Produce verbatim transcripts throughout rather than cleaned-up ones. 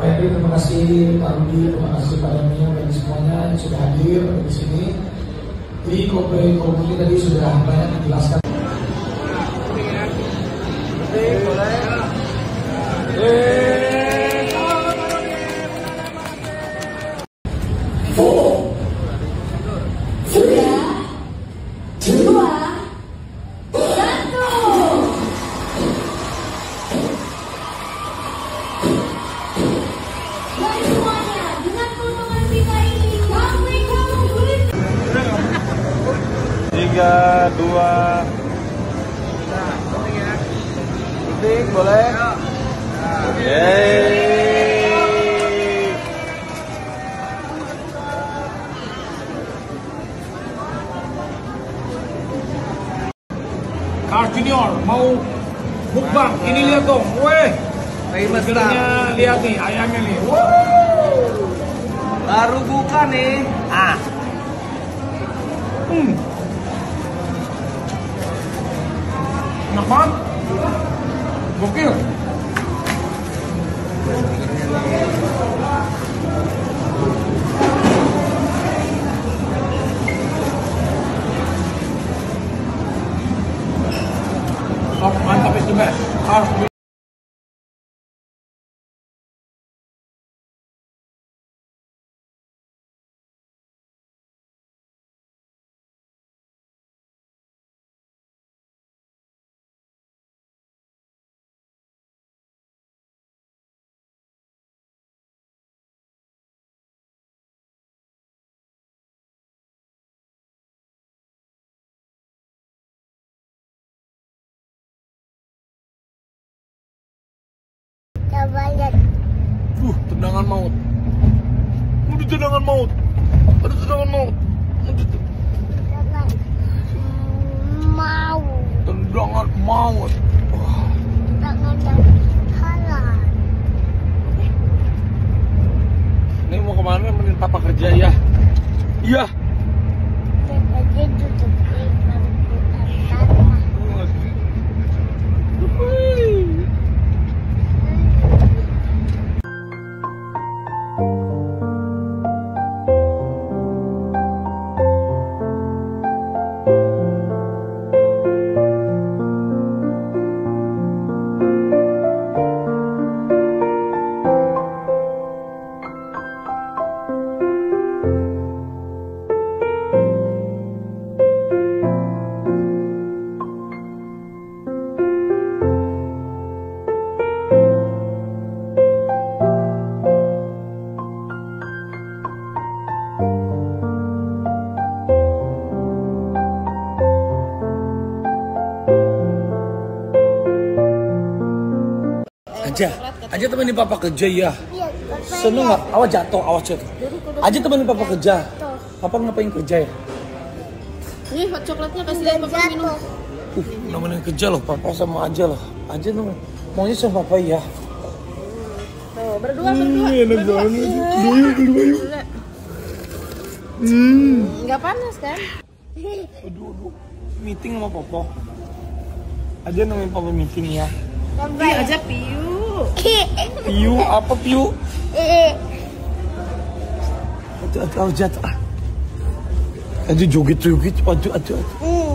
Baik, terima kasih Pak Rudi, terima kasih Pak Emil, bagi semuanya yang sudah hadir di sini. Jadi Kopre Komunikasi tadi sudah banyak dijelaskan. Tiga, dua, penting boleh. Yeay. Carl Junior mau mukbang, ini lihat dong, weh. Burgernya lihat nih, ayamnya nih. Wow. Baru buka nih. Ah. Hmm. Enak banget. Gokil. Oh, mantap is the best. Harus coba lihat. Uh, tendangan maut. Udah tendangan maut. Ada tendangan maut. Jangan mau. Tendangan maut. Wah. Jangan yang halal. Ini mau kemana? Menin papa kerja ya? Iya. Jadi duduk di bangku atas. Aja, aja temenin papa kerja ya. Iya, Seneng nggak? Awas jatuh, awas jatuh. Aja temenin papa kerja. Papa ngapain kerja ya? Nih hot coklatnya kasih lihat papa minum. Uh, namanya kerja loh, papa sama aja loh. Aja tuh maunya sama papa ya. Tuh, berdua berdua. Hmm, enak berdua. banget. Iya. Berdua yuk, berdua yuk. Berdua. Hmm. Nggak panas kan? Aduh, aduh. Meeting sama papa. Aja nemenin papa meeting ya. Iya aja piu. Piu apa piu? Aduh, aduh, aduh, jatuh. Aduh, joget joget. Aduh, aduh, aduh.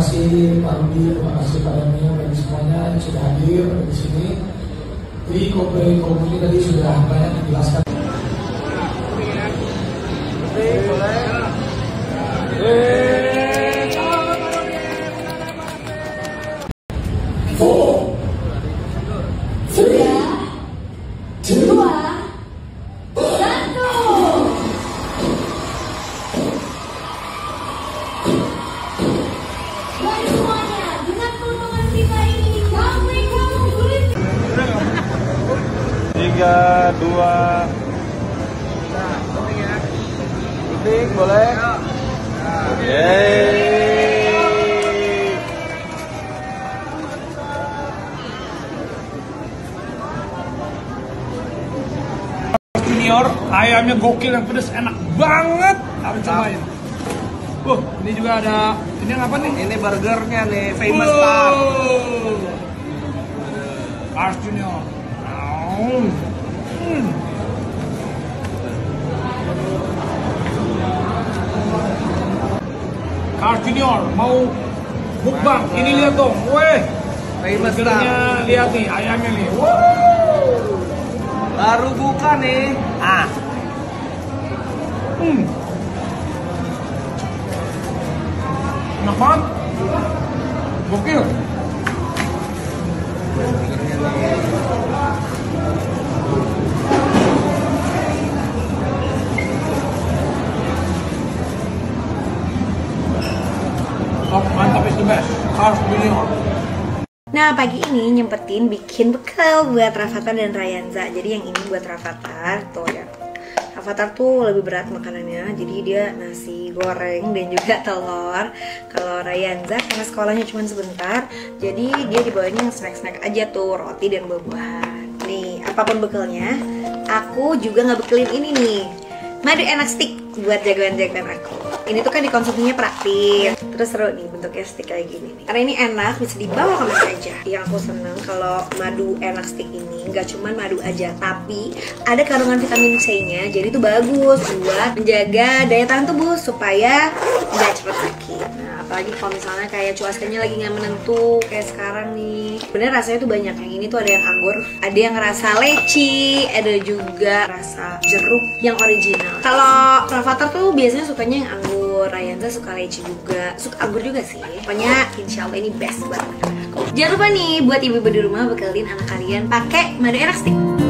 kasih Pak Rudi, terima kasih Pak Daniel, bagi semuanya yang sudah hadir di sini. Jadi Kopri Komuni tadi sudah banyak dijelaskan. Four, three, two, tiga, dua, penting boleh. Yeay. Junior, ayamnya gokil, yang pedas, enak banget. Harus cobain. Uh, ini juga ada, ini yang apa nih? Ini burgernya nih, famous Star. Carl's Junior. Hmm. Hmm. Carl's Junior mau mukbang, ini lihat dong, weh. Famous Burgernya Star. lihat nih, ayamnya nih. Wow. Baru buka nih. Ah. Hmm. Enak banget. Gokil. Oh, mantap, is the best. Carl's Junior. Nah, pagi ini nyempetin bikin bekal buat Rafathar dan Rayanza. Jadi yang ini buat Rafathar, tuh ya. Rafathar tuh lebih berat makanannya, jadi dia nasi goreng dan juga telur. Kalau Rayanza karena sekolahnya cuma sebentar, jadi dia dibawanya snack-snack aja tuh, roti dan buah-buahan. Nih, apapun bekalnya, aku juga nggak bekelin ini nih, madu enak stick buat jagoan-jagoan aku. Ini tuh kan dikonsumsinya praktis, terus seru nih bentuknya stick kayak gini nih. Karena ini enak, bisa dibawa kemana aja. Yang aku seneng kalau madu enak stick ini nggak cuma madu aja, tapi ada kandungan vitamin C-nya, jadi itu bagus buat menjaga daya tahan tubuh supaya nggak cepet sakit. Nah, apalagi kalau misalnya kayak cuacanya lagi nggak menentu kayak sekarang nih. Bener rasanya tuh banyak. Yang ini tuh ada yang anggur, ada yang rasa leci, ada juga rasa jeruk yang original. Kalau Rafathar tuh biasanya sukanya yang anggur, Rayanza suka leci juga, suka anggur juga sih. Pokoknya insya Allah ini best buat anak-anakku. Jangan lupa nih buat ibu-ibu di rumah bekalin anak kalian pakai madu enak stick.